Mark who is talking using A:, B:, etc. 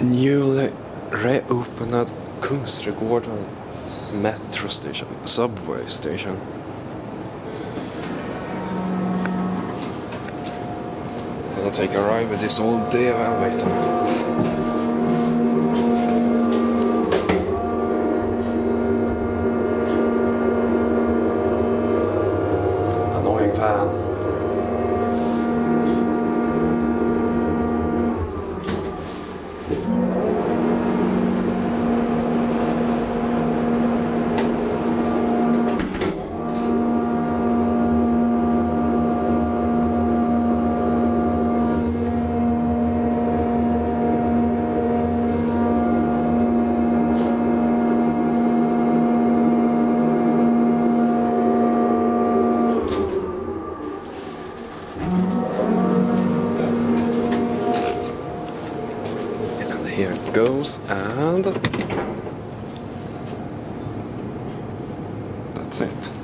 A: Newly reopened Kungsträdgården metro station, subway station. Gonna take a ride with this old DEVE elevator. Annoying fan. Here it goes, and that's it.